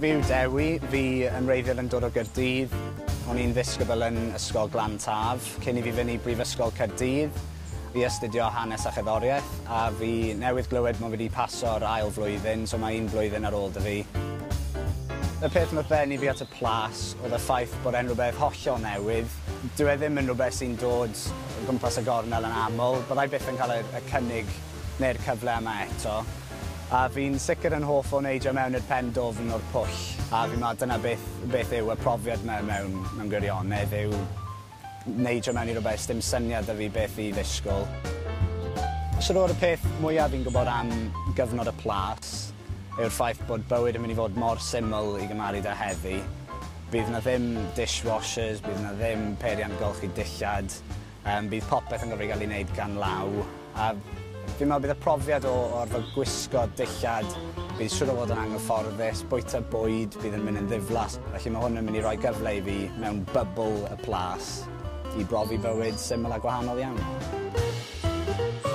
Fi yw Dewi, fi yn wreiddiol yn dod o Gaerdydd. O'n i'n ddisgybl yn ysgol Glan Taf, cyn i fi fynd i Brifysgol Caerdydd. Fi astudio hanes a cherddoriaeth, a fi newydd glywed mod wedi paso'r ail flwyddyn, so mae un blwyddyn ar ôl dy fi. Y peth nath benni fi at y Plas oedd y ffaith bod e'n rhywbeth hollol newydd. Dyw e ddim yn rhywbeth sy'n dod o gwmpas y gornel yn aml, byddai byth yn cael y cynnig neu'r cyfle yma eto. A fi'n sicr yn hoff o neidio mewn i'r pen dofn o'r pwll. A fi'n meddwl dyna beth yw y profiad mewn gwirionedd, yw neidio mewn i rhywbeth, dim syniad y fi beth i ddisgwyl. Siwr o'r peth mwyaf fi'n gwybod am gyfnod y Plas yw'r ffaith bod bywyd yn mynd i fod mor syml i gymaru â heddi. Bydd yna ddim dishwashers, bydd yna ddim peiriant golchi dillad, bydd popeth yn gyfri gael ei wneud gan law. A fi'n meddwl bydd y profiad o'r gwisgo dillad, bydd siwr o fod yn anghyfforddus, bwyta bwyd, bydd yn mynd yn ddiflas. Felly mae hwn yn mynd i roi gyfle i fi mewn bybl y Plas i brofi bywyd syml a gwahanol iawn.